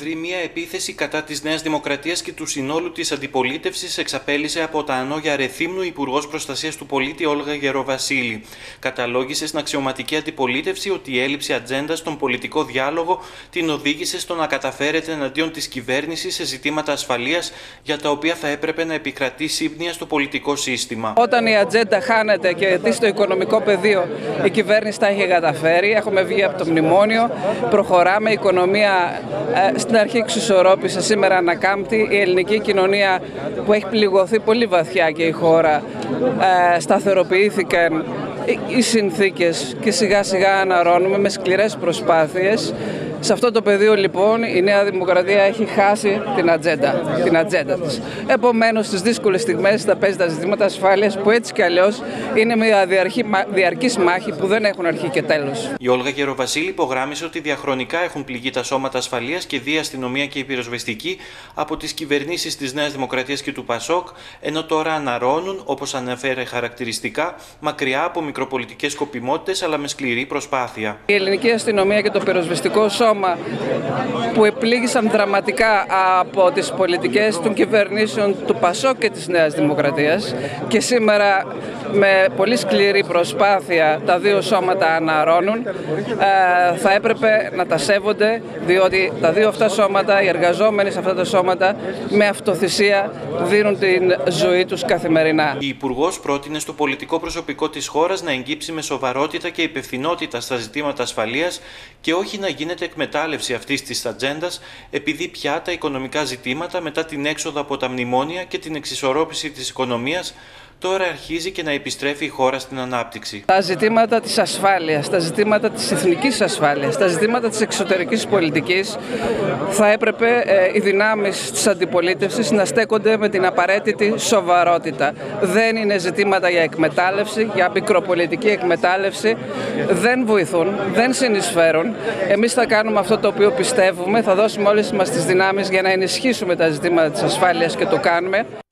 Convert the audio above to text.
Μια επίθεση κατά της Νέας Δημοκρατίας και του συνόλου της αντιπολίτευσης εξαπέλυσε από τα Ανώγια Ρεθύμνου η Υπουργός Προστασίας του Πολίτη Όλγα Γεροβασίλη. Καταλόγισε στην αξιωματική αντιπολίτευση ότι η έλλειψη ατζέντας στον πολιτικό διάλογο την οδήγησε στο να καταφέρεται εναντίον της κυβέρνησης σε ζητήματα ασφαλείας για τα οποία θα έπρεπε να επικρατεί σύμπνοια στο πολιτικό σύστημα. Όταν η ατζέντα χάνεται και δει στο οικονομικό πεδίο η κυβέρνηση τα έχει καταφέρει, έχουμε βγει από το μνημόνιο, προχωράμε, η οικονομία στην αρχή εξισορρόπησε, σήμερα ανακάμπτει, η ελληνική κοινωνία που έχει πληγωθεί πολύ βαθιά και η χώρα σταθεροποιήθηκαν οι συνθήκες και σιγά σιγά αναρρώνουμε με σκληρές προσπάθειες. Σε αυτό το πεδίο λοιπόν η Νέα Δημοκρατία έχει χάσει την ατζέντα της. Επομένως στις δύσκολες στιγμές θα παίζει τα ζητήματα ασφάλειας που έτσι κι αλλιώς είναι μια διαρκής μάχη που δεν έχουν αρχή και τέλος. Η Όλγα Γεροβασίλη υπογράμμισε ότι διαχρονικά έχουν πληγεί τα σώματα ασφαλείας και η αστυνομία και η πυροσβεστική από τις κυβερνήσεις της Νέας Δημοκρατίας και του ΠΑΣΟΚ, ενώ τώρα αναρρώνουν, όπως αναφέρει χαρακτηριστικά, μακριά από μικροπολιτικές σκοπιμότητες αλλά με σκληρή προσπάθεια. Η ελληνική αστυνομία και το πυροσβεστικό σώμα που επλήγησαν δραματικά από τις πολιτικές των κυβερνήσεων του ΠΑΣΟΚ και της Νέας Δημοκρατίας και σήμερα με πολύ σκληρή προσπάθεια τα δύο σώματα αναρρώνουν, θα έπρεπε να τα σέβονται, διότι τα δύο αυτά σώματα, οι εργαζόμενοι σε αυτά τα σώματα με αυτοθυσία δίνουν την ζωή τους καθημερινά. Η Υπουργός πρότεινε στο πολιτικό προσωπικό της χώρας να εγκύψει με σοβαρότητα και υπευθυνότητα στα ζητήματα ασφαλείας και όχι να γίνεται εκμετάλλευση αυτής της ατζέντας, επειδή πια τα οικονομικά ζητήματα μετά την έξοδο από τα μνημόνια και την εξισορρόπηση της οικονομίας τώρα αρχίζει και να επιστρέφει η χώρα στην ανάπτυξη. Τα ζητήματα της ασφάλειας, τα ζητήματα της εθνικής ασφάλειας, τα ζητήματα της εξωτερικής πολιτικής θα έπρεπε οι δυνάμεις της αντιπολίτευσης να στέκονται με την απαραίτητη σοβαρότητα. Δεν είναι ζητήματα για εκμετάλλευση, για μικροπολιτική εκμετάλλευση. Δεν βοηθούν, δεν συνεισφέρουν. Εμείς θα κάνουμε αυτό το οποίο πιστεύουμε, θα δώσουμε όλες μας τις δυνάμεις για να ενισχύσουμε τα ζητήματα της ασφάλειας και το κάνουμε.